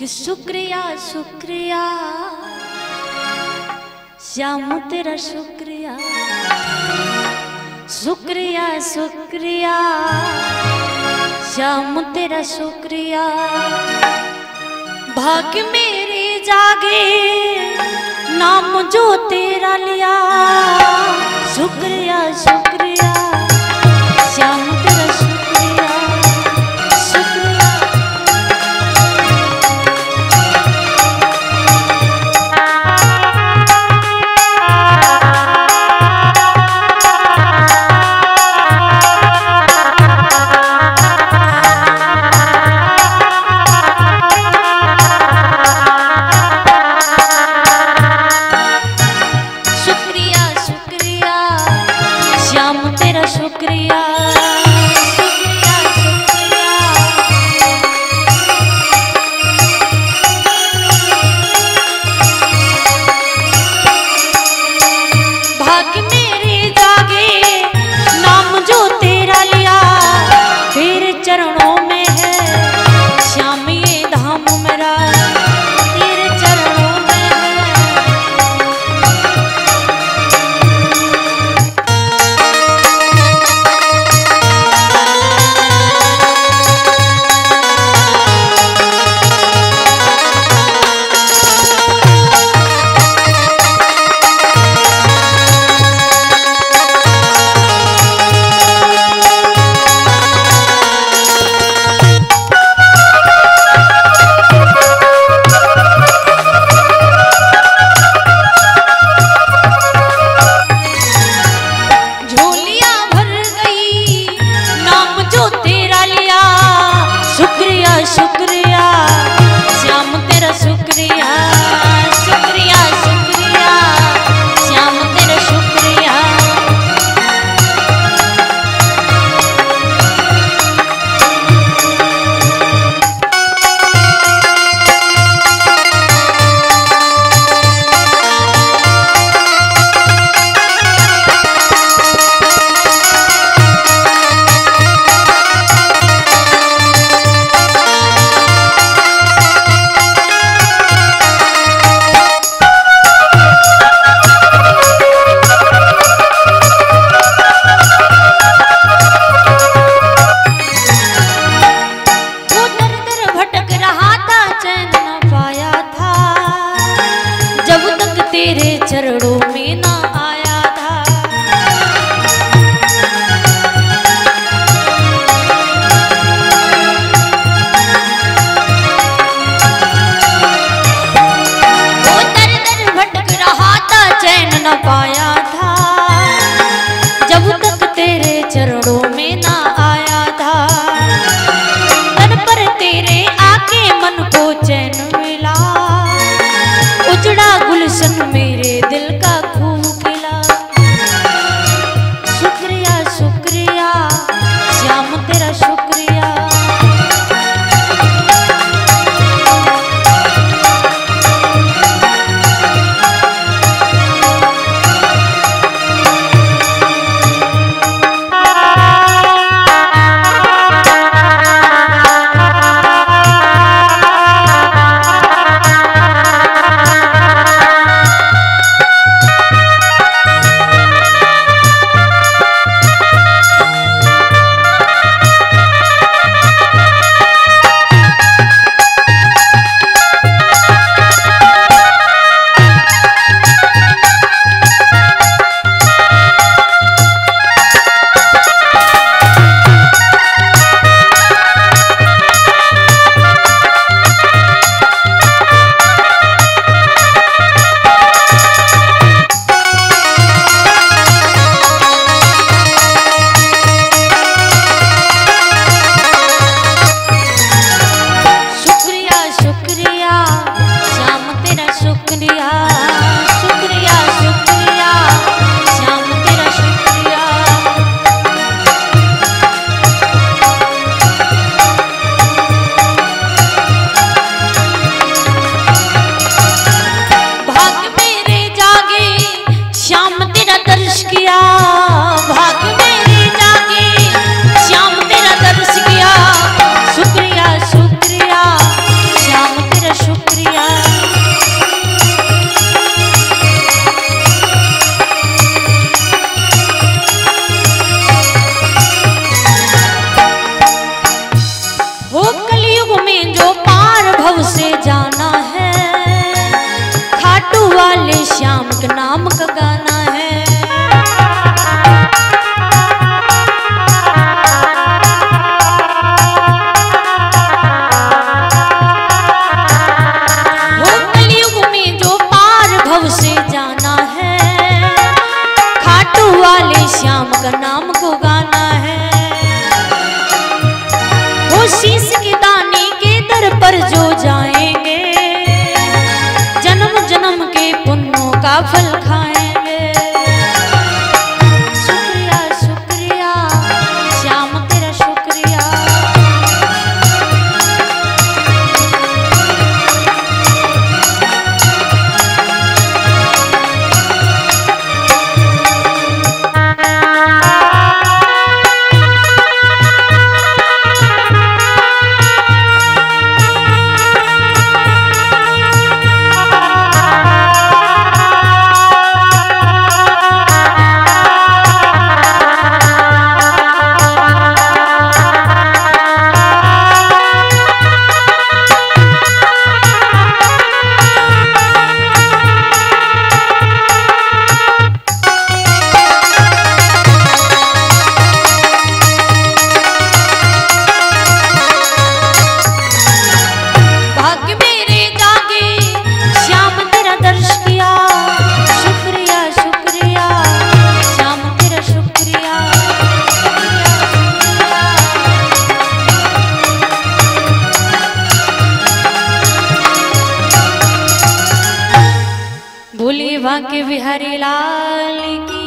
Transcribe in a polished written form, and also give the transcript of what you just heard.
कि शुक्रिया शुक्रिया श्याम तेरा शुक्रिया, शुक्रिया शुक्रिया श्याम तेरा शुक्रिया। भाग्य मेरे जागे नाम जो तेरा लिया, शुक्रिया शुक्रिया श्याम तेरा शुक्रिया, शुक्रिया। शुक्रिया शुक्रिया शुक्रिया, भाग्य मेरे जागे नाम जो तेरा लिया, तेरे चरणों में है श्याम ये धाम मेरा, तेरे चरणों में शुक्रिया श्याम तेरा शुक्रिया, शुक्रिया शुक्रिया श्याम तेरा शुक्रिया। तेरे चरणों में ना आया था, वो दर दर भटक रहा था चैन न पाया था, जब तक तेरे चरणों में ना आया था। तन पर तेरे आके मन को चैन मिला, उजड़ा गुलशन मेरे दिल का का फल खाएंगे। शुक्रिया शुक्रिया श्याम तेरा शुक्रिया। भोले बांके बिहारी लाल की।